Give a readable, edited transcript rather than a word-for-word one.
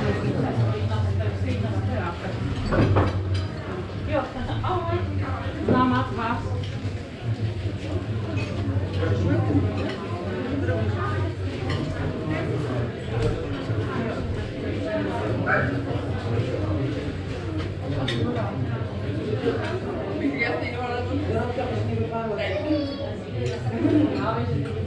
Jo, ahoj. Známá tvář. Jasný, no ale to...